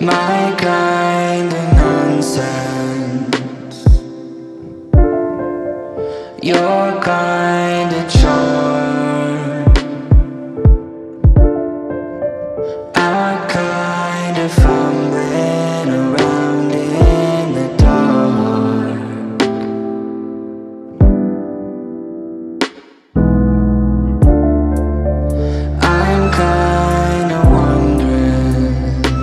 My kind of nonsense, your kind of charm, I kind of fumbling around in the dark. I'm kind of wondering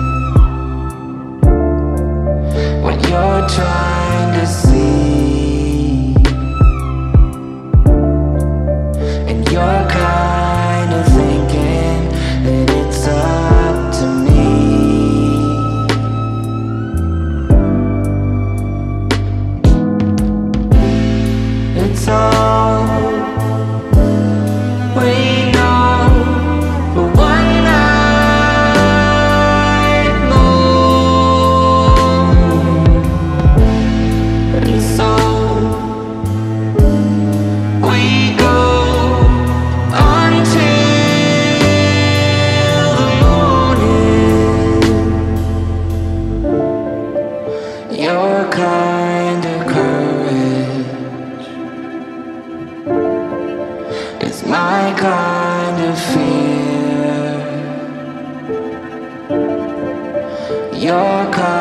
what you're trying to see, and you're kind of thinking that it's up to me. It's all we know for one night more, and so we go until the morning. Your kind of courage is my kind of fear. Your kind